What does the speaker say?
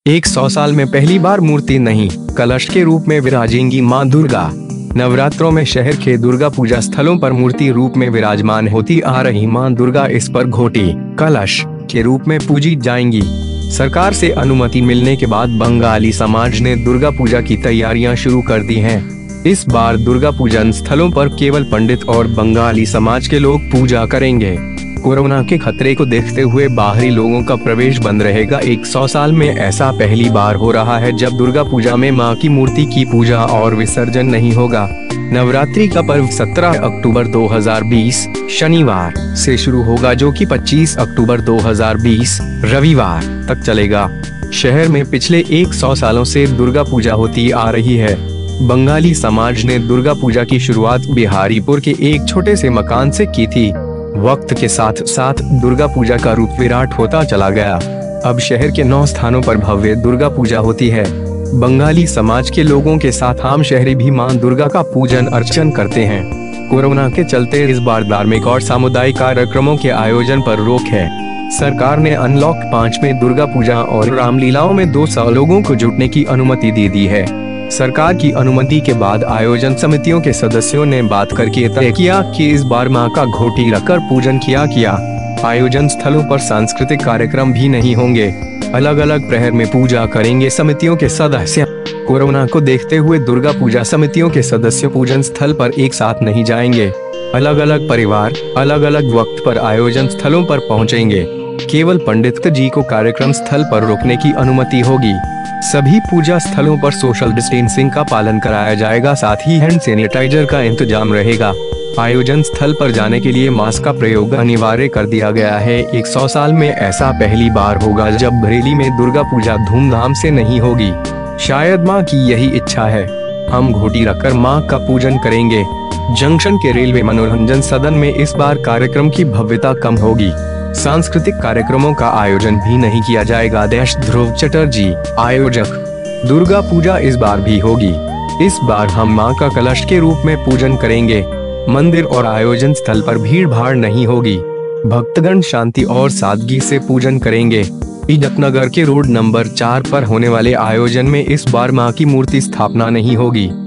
100 साल में पहली बार मूर्ति नहीं, कलश के रूप में विराजेंगी मां दुर्गा। नवरात्रों में शहर के दुर्गा पूजा स्थलों पर मूर्ति रूप में विराजमान होती आ रही मां दुर्गा इस पर घोटी कलश के रूप में पूजी जाएंगी। सरकार से अनुमति मिलने के बाद बंगाली समाज ने दुर्गा पूजा की तैयारियां शुरू कर दी हैं। इस बार दुर्गा पूजन स्थलों पर केवल पंडित और बंगाली समाज के लोग पूजा करेंगे। कोरोना के खतरे को देखते हुए बाहरी लोगों का प्रवेश बंद रहेगा। 100 साल में ऐसा पहली बार हो रहा है जब दुर्गा पूजा में मां की मूर्ति की पूजा और विसर्जन नहीं होगा। नवरात्रि का पर्व 17 अक्टूबर 2020 शनिवार से शुरू होगा, जो कि 25 अक्टूबर 2020 रविवार तक चलेगा। शहर में पिछले 100 सालों से दुर्गा पूजा होती आ रही है। बंगाली समाज ने दुर्गा पूजा की शुरुआत बिहारीपुर के एक छोटे से मकान से की थी। वक्त के साथ साथ दुर्गा पूजा का रूप विराट होता चला गया। अब शहर के 9 स्थानों पर भव्य दुर्गा पूजा होती है। बंगाली समाज के लोगों के साथ आम शहरी भी मां दुर्गा का पूजन अर्चन करते हैं। कोरोना के चलते इस बार धार्मिक और सामुदायिक कार्यक्रमों के आयोजन पर रोक है। सरकार ने अनलॉक 5 में दुर्गा पूजा और रामलीलाओं में 200 लोगों को जुटने की अनुमति दे दी है। सरकार की अनुमति के बाद आयोजन समितियों के सदस्यों ने बात करके तय किया कि इस बार मां का घोटी रखकर पूजन किया। आयोजन स्थलों पर सांस्कृतिक कार्यक्रम भी नहीं होंगे। अलग अलग प्रहर में पूजा करेंगे समितियों के सदस्य। कोरोना को देखते हुए दुर्गा पूजा समितियों के सदस्य पूजन स्थल पर एक साथ नहीं जाएंगे। अलग अलग परिवार अलग अलग वक्त पर आयोजन स्थलों पर पहुंचेंगे। केवल पंडित जी को कार्यक्रम स्थल पर रुकने की अनुमति होगी। सभी पूजा स्थलों पर सोशल डिस्टेंसिंग का पालन कराया जाएगा, साथ ही हैंड सैनिटाइजर का इंतजाम रहेगा। आयोजन स्थल पर जाने के लिए मास्क का प्रयोग अनिवार्य कर दिया गया है। 100 साल में ऐसा पहली बार होगा जब बरेली में दुर्गा पूजा धूमधाम से नहीं होगी। शायद मां की यही इच्छा है। हम घोटी रखकर मां का पूजन करेंगे। जंक्शन के रेलवे मनोरंजन सदन में इस बार कार्यक्रम की भव्यता कम होगी। सांस्कृतिक कार्यक्रमों का आयोजन भी नहीं किया जाएगा। ध्रुव चटर्जी आयोजक। दुर्गा पूजा इस बार भी होगी। इस बार हम मां का कलश के रूप में पूजन करेंगे। मंदिर और आयोजन स्थल पर भीड़ भाड़ नहीं होगी। भक्तगण शांति और सादगी से पूजन करेंगे। इजतनगर के रोड नंबर 4 पर होने वाले आयोजन में इस बार मां की मूर्ति स्थापना नहीं होगी।